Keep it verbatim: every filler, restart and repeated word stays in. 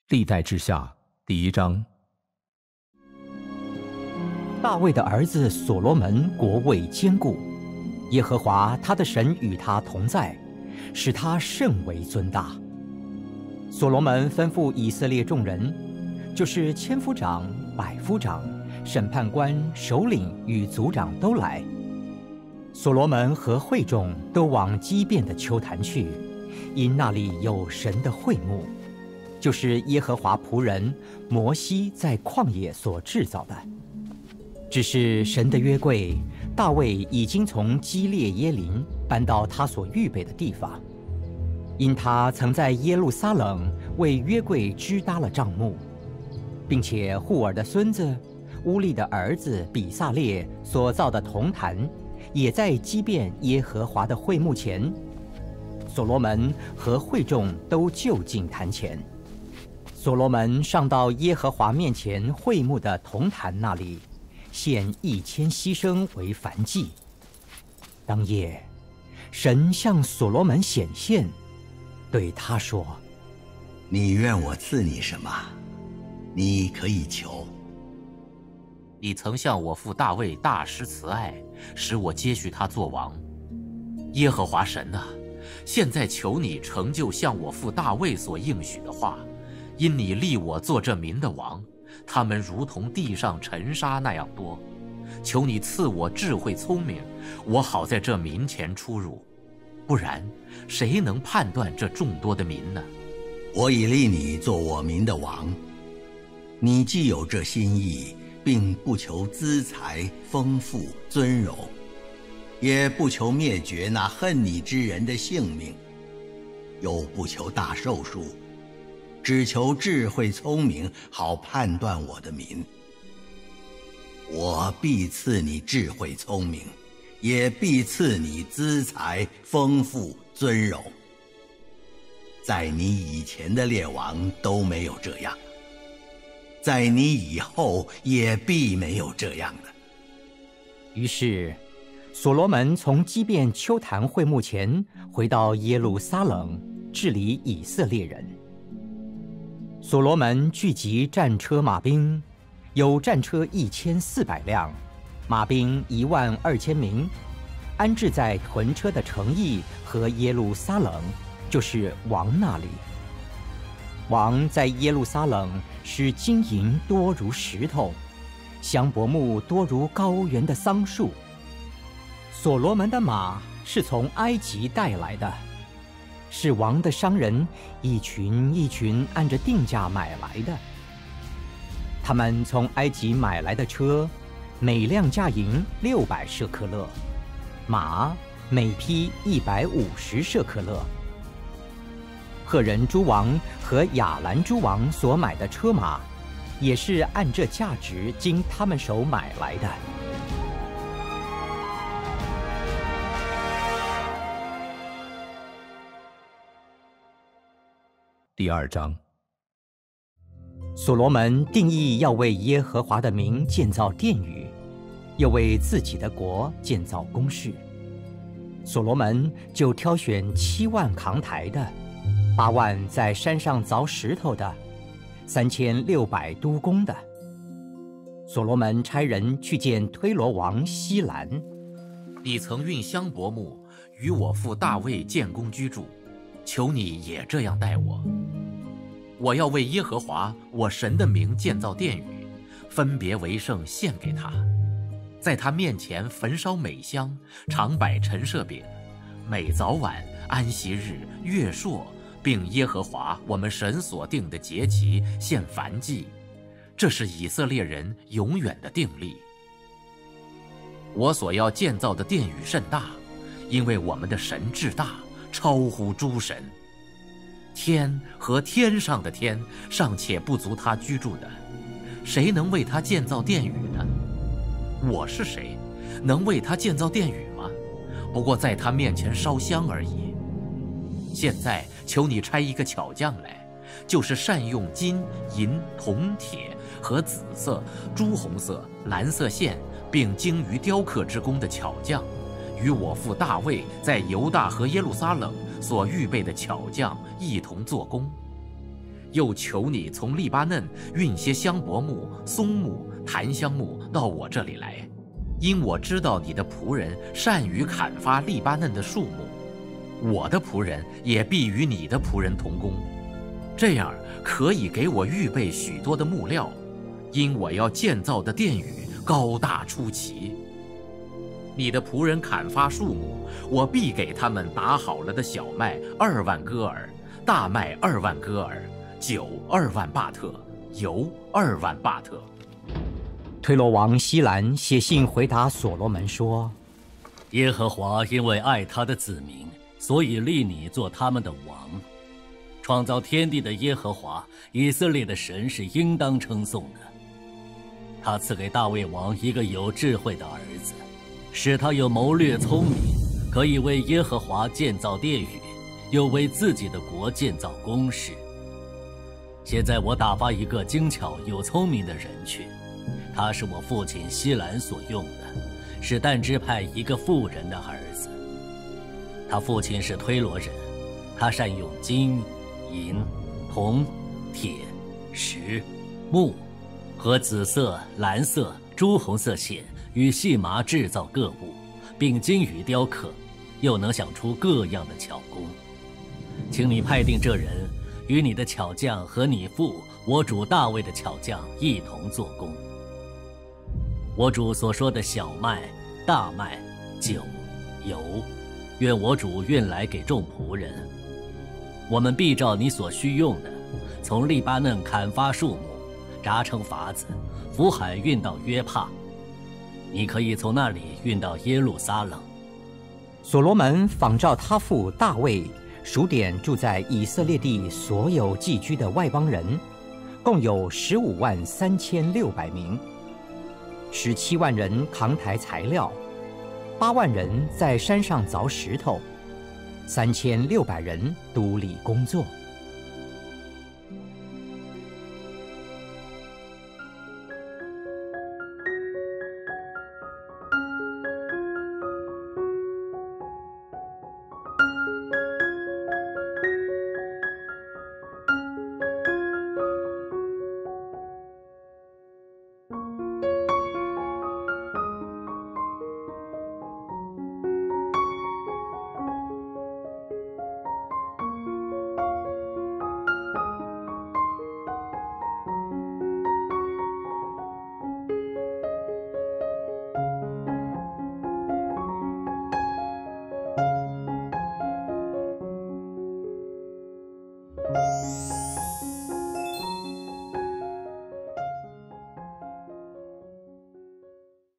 历代志下第一章。 大卫的儿子所罗门国位坚固，耶和华他的神与他同在，使他甚为尊大。所罗门吩咐以色列众人，就是千夫长、百夫长、审判官、首领与族长都来。所罗门和会众都往基遍的丘坛去，因那里有神的会幕，就是耶和华仆人摩西在旷野所制造的。只是神的约柜，大卫已经从基列耶琳搬到他所预备的地方，因他曾在耶路撒冷为约柜支搭了帐幕，并且户尔的孙子乌利的儿子比撒列所造的铜坛，也在基遍耶和华的会幕前。所罗门和会众都就近坛前。所罗门上到耶和华面前会幕的铜坛那里，献一千牺牲为燔祭。当夜，神向所罗门显现，对他说：“ 你愿我赐你什么？你可以求。 你曾向我父大卫大施慈爱，使我接续他做王。耶和华神啊，现在求你成就向我父大卫所应许的话，因你立我做这民的王，他们如同地上尘沙那样多。求你赐我智慧聪明，我好在这民前出入。不然，谁能判断这众多的民呢？ 我已立你做我民的王，你既有这心意，并不求资财、丰富、尊荣，也不求灭绝那恨你之人的性命，又不求大寿数，只求智慧聪明，好判断我的民。我必赐你智慧聪明，也必赐你资财、丰富、尊荣。在你以前的列王都没有这样，在你以后也必没有这样的。” 于是所罗门从基遍丘坛会幕前回到耶路撒冷，治理以色列人。所罗门聚集战车马兵，有战车一千四百辆，马兵一万二千名，安置在屯车的城邑和耶路撒冷，就是王那里。王在耶路撒冷使金银多如石头，香柏木多如高原的桑树。所罗门的马是从埃及带来的，是王的商人一群一群按着定价买来的。他们从埃及买来的车，每辆价银六百舍克勒，马每匹一百五十舍克勒。赫人诸王和亚兰诸王所买的车马，也是按这价值经他们手买来的。 第二章。 所罗门定义要为耶和华的名建造殿宇，又为自己的国建造宫室。所罗门就挑选七万扛台的，八万在山上凿石头的，三千六百督工的。所罗门差人去见推罗王希兰。 你曾运香柏木与我父大卫建宫居住，求你也这样待我。我要为耶和华我神的名建造殿宇，分别为圣献给他，在他面前焚烧美香，常摆陈设饼，每早晚、安息日、月朔，并耶和华我们神所定的节期献燔祭，这是以色列人永远的定例。我所要建造的殿宇甚大，因为我们的神至大，超乎诸神。天和天上的天尚且不足他居住的，谁能为他建造殿宇呢？我是谁，能为他建造殿宇吗？不过在他面前烧香而已。现在求你差一个巧匠来，就是善用金、银、铜、铁和紫色、朱红色、蓝色线，并精于雕刻之功的巧匠，与我父大卫在犹大和耶路撒冷所预备的巧匠一同做工。 又求你从利巴嫩运些香柏木、松木、檀香木到我这里来，因我知道你的仆人善于砍伐利巴嫩的树木，我的仆人也必与你的仆人同工，这样可以给我预备许多的木料，因我要建造的殿宇高大出奇。你的仆人砍伐树木，我必给他们打好了的小麦二万戈尔，大麦二万戈尔，酒二万巴特，油二万巴特。 推罗王希兰写信回答所罗门说： 耶和华因为爱他的子民，所以立你做他们的王。创造天地的耶和华，以色列的神是应当称颂的。他赐给大卫王一个有智慧的儿子，使他有谋略聪明，可以为耶和华建造殿宇，又为自己的国建造宫室。现在我打发一个精巧有聪明的人去，他是我父亲希兰所用的，是但支派一个妇人的儿子。他父亲是推罗人，他善用金、银、铜、铁、石、木和紫色、蓝色、朱红色线与细麻制造各物，并精于雕刻，又能想出各样的巧工。请你派定这人，与你的巧匠和你父我主大卫的巧匠一同做工。我主所说的小麦、大麦、酒、油，愿我主运来给众仆人。我们必照你所需用的，从利巴嫩砍伐树木，扎成筏子，浮海运到约帕。你可以从那里运到耶路撒冷。 所罗门仿照他父大卫数点住在以色列地所有寄居的外邦人，共有十五万三千六百名。十七万人扛抬材料，八万人在山上凿石头，三千六百人独立工作。